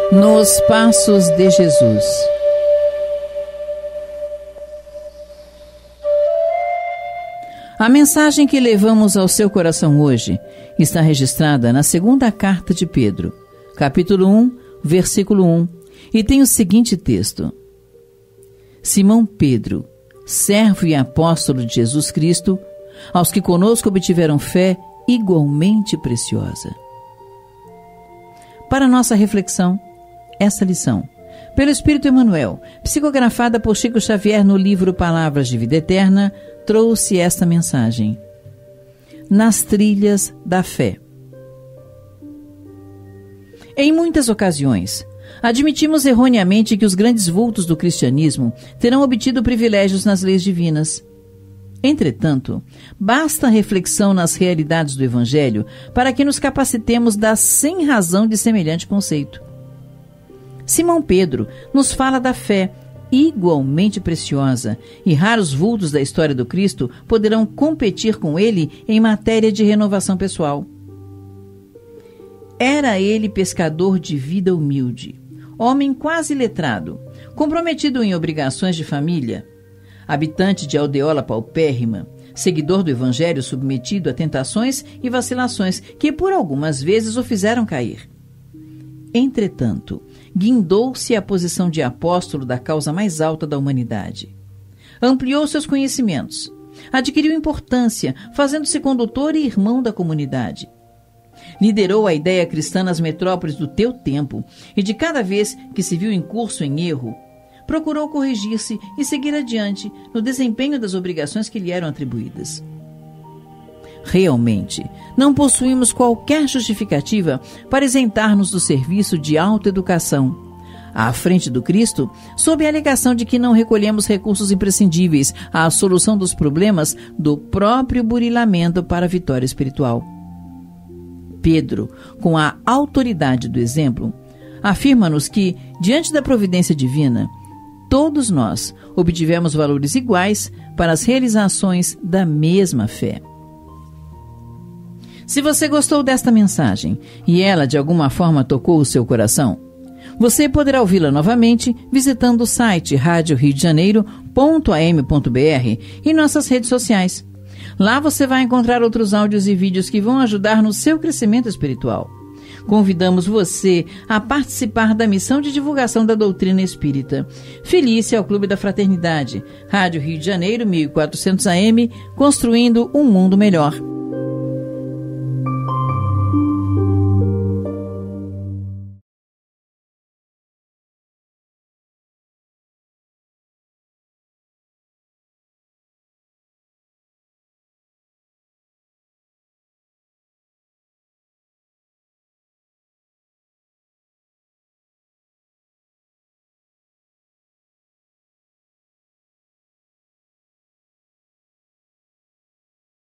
Nos Passos de Jesus. A mensagem que levamos ao seu coração hoje está registrada na segunda carta de Pedro, capítulo 1, versículo 1, e tem o seguinte texto: Simão Pedro, servo e apóstolo de Jesus Cristo, aos que conosco obtiveram fé igualmente preciosa. Para nossa reflexão, essa lição, pelo Espírito Emmanuel, psicografada por Chico Xavier no livro Palavras de Vida Eterna, trouxe esta mensagem: nas trilhas da fé. Em muitas ocasiões, admitimos erroneamente que os grandes vultos do cristianismo terão obtido privilégios nas leis divinas. Entretanto, basta reflexão nas realidades do Evangelho para que nos capacitemos da sem razão de semelhante conceito. Simão Pedro nos fala da fé igualmente preciosa, e raros vultos da história do Cristo poderão competir com ele em matéria de renovação pessoal. Era ele pescador de vida humilde, homem quase letrado, comprometido em obrigações de família, habitante de aldeola paupérrima, seguidor do Evangelho submetido a tentações e vacilações que por algumas vezes o fizeram cair. Entretanto, guindou-se à posição de apóstolo da causa mais alta da humanidade. Ampliou seus conhecimentos, adquiriu importância, fazendo-se condutor e irmão da comunidade. Liderou a ideia cristã nas metrópoles do teu tempo e de cada vez que se viu incurso em erro, procurou corrigir-se e seguir adiante no desempenho das obrigações que lhe eram atribuídas. Realmente, não possuímos qualquer justificativa para isentar-nos do serviço de autoeducação, à frente do Cristo, sob a alegação de que não recolhemos recursos imprescindíveis à solução dos problemas do próprio burilamento para a vitória espiritual. Pedro, com a autoridade do exemplo, afirma-nos que, diante da providência divina, todos nós obtivemos valores iguais para as realizações da mesma fé. Se você gostou desta mensagem e ela de alguma forma tocou o seu coração, você poderá ouvi-la novamente visitando o site radioriodejaneiro.am.br e nossas redes sociais. Lá você vai encontrar outros áudios e vídeos que vão ajudar no seu crescimento espiritual. Convidamos você a participar da missão de divulgação da doutrina espírita. Filie-se ao Clube da Fraternidade. Rádio Rio de Janeiro, 1400 AM, construindo um mundo melhor.